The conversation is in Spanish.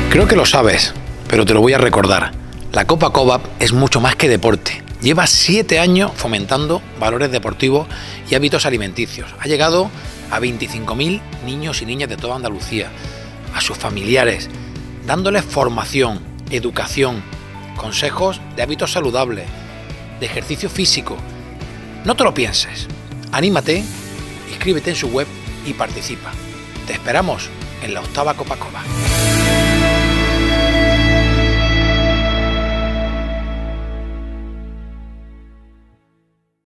Creo que lo sabes, pero te lo voy a recordar. La Copa Covap es mucho más que deporte. Lleva 7 años fomentando valores deportivos y hábitos alimenticios. Ha llegado a 25.000 niños y niñas de toda Andalucía, a sus familiares, dándoles formación, educación, consejos de hábitos saludables, de ejercicio físico. No te lo pienses. Anímate, inscríbete en su web y participa. Te esperamos en la 8ª Copa Covap.